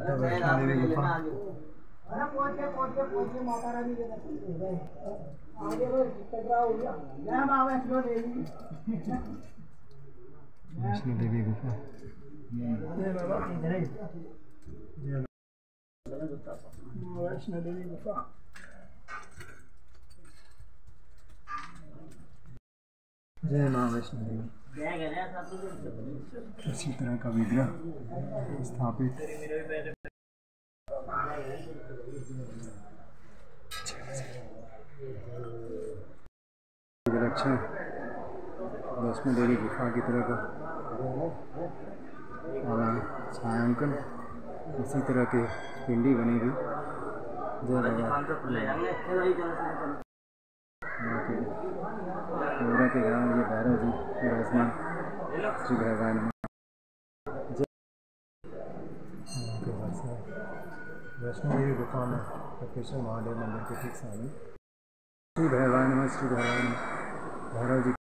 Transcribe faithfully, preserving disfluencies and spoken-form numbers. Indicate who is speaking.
Speaker 1: वैष्णो देवी गुफा। वैष्णो देवी गुफा। वैष्णो देवी गुफा। जय माँ वैष्णो देवी। इसी तरह का विग्रह स्थापित विलक्षण वैष्णो देवी गुफा की तरह का छायांकन, इसी तरह के पिंडी बनेगी। जय बाबा के गाँव ये भैरव जी विराजमान। श्री भगवान वैष्णो देवी गुफा में तपेश्वर महादेव मंदिर के ठीक सामने श्री भगवान श्री भगवान भैरव जी।